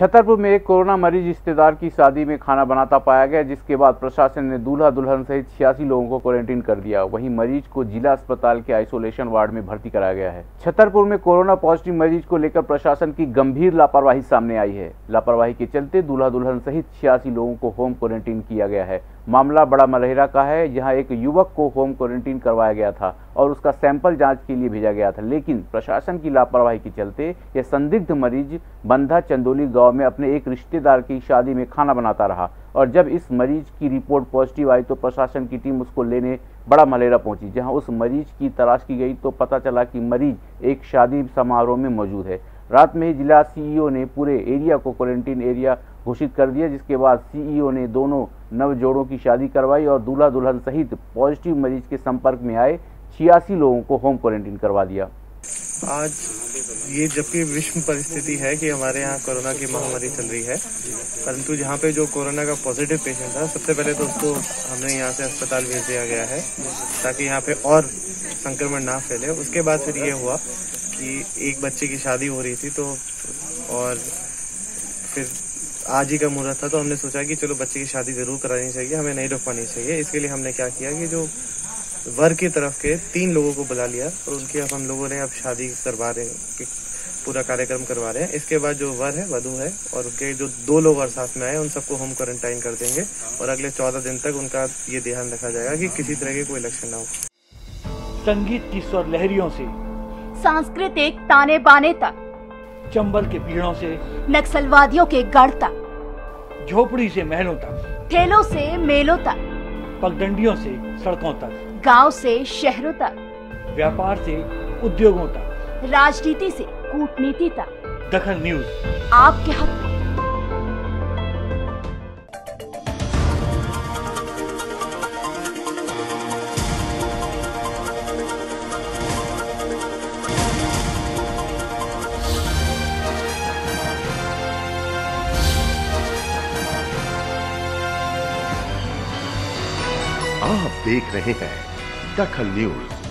छतरपुर में एक कोरोना मरीज रिश्तेदार की शादी में खाना बनाता पाया गया, जिसके बाद प्रशासन ने दूल्हा दुल्हन सहित 86 लोगों को क्वारंटीन कर दिया। वहीं मरीज को जिला अस्पताल के आइसोलेशन वार्ड में भर्ती कराया गया है। छतरपुर में कोरोना पॉजिटिव मरीज को लेकर प्रशासन की गंभीर लापरवाही सामने आई है। लापरवाही के चलते दूल्हा दुल्हन सहित 86 लोगों को होम क्वारंटीन किया गया है। मामला बड़ा मलहेरा का है, जहां एक युवक को होम क्वारंटीन करवाया गया था और उसका सैंपल जांच के लिए भेजा गया था, लेकिन प्रशासन की लापरवाही के चलते यह संदिग्ध मरीज बंधा चंदोली गांव में अपने एक रिश्तेदार की शादी में खाना बनाता रहा और जब इस मरीज की रिपोर्ट पॉजिटिव आई तो प्रशासन की टीम उसको लेने बड़ा मलहेरा पहुंची। जहां उस मरीज की तलाश की गई तो पता चला कि मरीज एक शादी समारोह में मौजूद है। रात में ही जिला सीईओ ने पूरे एरिया को क्वारंटीन एरिया घोषित कर दिया, जिसके बाद सीईओ ने दोनों नव जोड़ों की शादी करवाई और दूल्हा दुल्हन सहित पॉजिटिव मरीज के संपर्क में आए 86 लोगों को होम क्वारंटीन करवा दिया। आज ये जबकि विश्व परिस्थिति है कि हमारे यहाँ कोरोना की महामारी चल रही है, परंतु जहाँ पे जो कोरोना का पॉजिटिव पेशेंट था, सबसे पहले तो उसको हमने यहाँ से अस्पताल भेज दिया गया है ताकि यहाँ पे और संक्रमण ना फैले। उसके बाद फिर ये हुआ कि एक बच्चे की शादी हो रही थी तो और फिर आज ही का मुहूर्त था, तो हमने सोचा कि चलो बच्चे की शादी जरूर करानी चाहिए, हमें नहीं रुकवानी चाहिए। इसके लिए हमने क्या किया कि जो वर की तरफ के 3 लोगों को बुला लिया और उनकी अब हम लोगों ने अब शादी करवा रहे हैं, पूरा कार्यक्रम करवा रहे हैं। इसके बाद जो वर है, वधू है और उनके जो 2 लोग और साथ में आए उन सबको होम क्वारंटाइन कर देंगे और अगले 14 दिन तक उनका ये ध्यान रखा जाएगा कि किसी तरह के कोई लक्षण ना हो। संगीत की स्वर लहरियों से सांस्कृतिक ताने बाने तक, चंबल के पीड़ों से नक्सलवादियों के गढ़ तक, झोपड़ी से महलों तक, ठेलों से मेलों तक, पगडंडियों से सड़कों तक, गांव से शहरों तक, व्यापार से उद्योगों तक, राजनीति से कूटनीति तक, दखल न्यूज आपके हक में। आप देख रहे हैं दखल न्यूज।